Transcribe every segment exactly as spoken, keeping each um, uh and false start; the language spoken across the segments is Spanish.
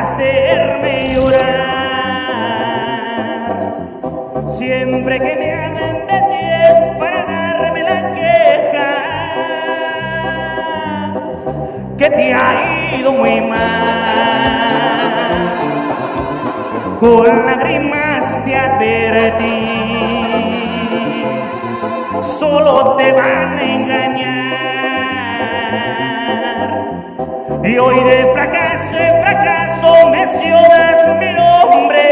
hacerme llorar. Siempre que me hablan de ti es para darme la queja que te ha ido muy mal. Con lágrimas te advertí, solo te van a engañar. Y hoy de fracaso en fracaso mencionas mi nombre,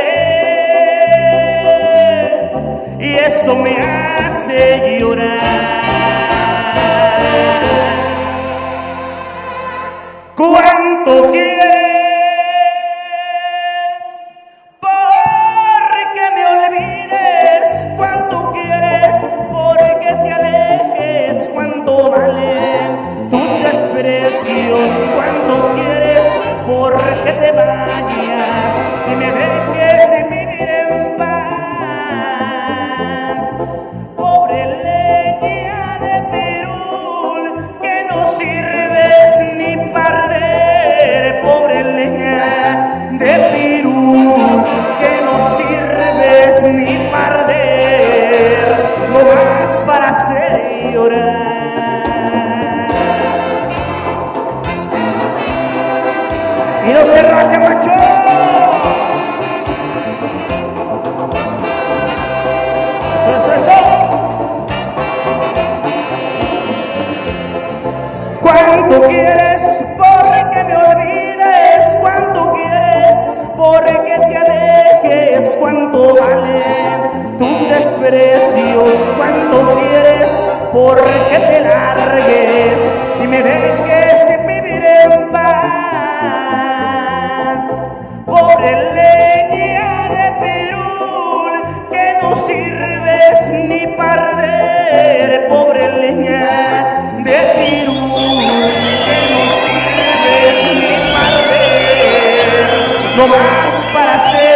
y eso me hace llorar. ¿Cuánto quieres? Porque me olvides. ¿Cuánto quieres? Porque te alejes. ¿Cuánto valen tus desprecios? ¿Cuánto quieres? Porque te vayas y me dejes vivir en paz. Pobre leña de pirul que no sirves ni para arder. Pobre leña de pirul que no sirves ni para arder, no más para hacer llorar. Y no se raje, macho. Eso, eso, eso. ¿Cuánto quieres? Porque me olvides. ¿Cuánto quieres? Porque te alejes. ¿Cuánto valen tus desprecios? ¿Cuánto quieres? Porque te largues y me dejes vivir en paz. Pobre leña de pirul que no sirves ni para arder. Pobre leña de pirul que no sirves ni para arder, no más para hacer